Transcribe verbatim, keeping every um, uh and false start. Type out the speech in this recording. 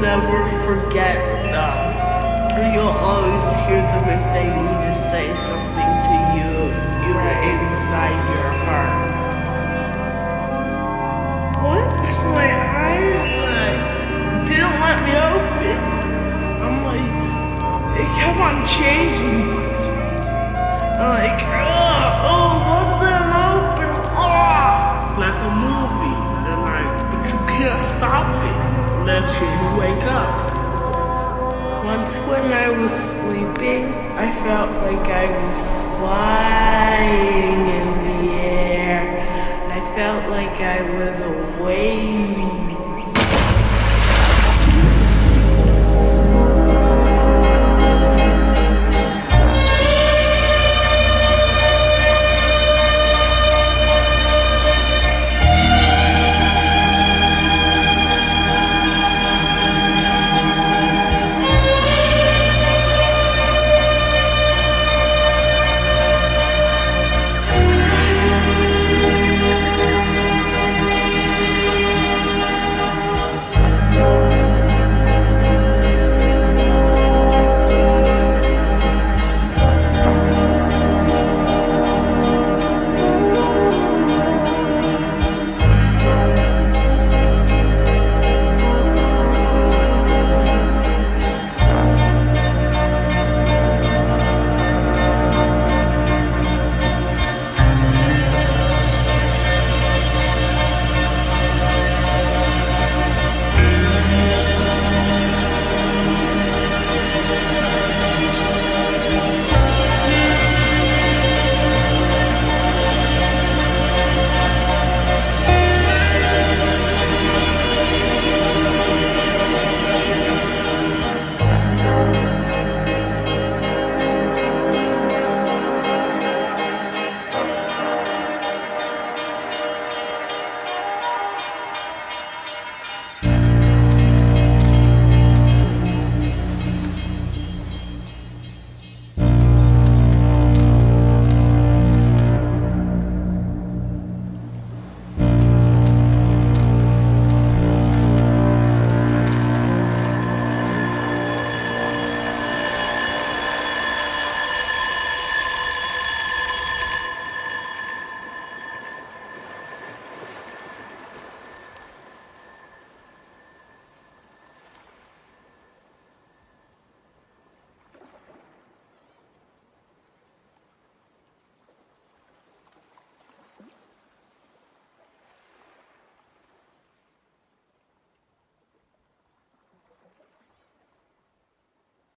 never forget them. You'll always hear them if they need to say something to you, you are inside your heart. Once my eyes like didn't let me open. I'm like, it kept on changing. I'm like, oh, oh, let them open, oh, like a movie. And like, but you can't stop it unless you wake up. Once when I was sleeping, I felt like I was flying in the air. I felt like I was a wave.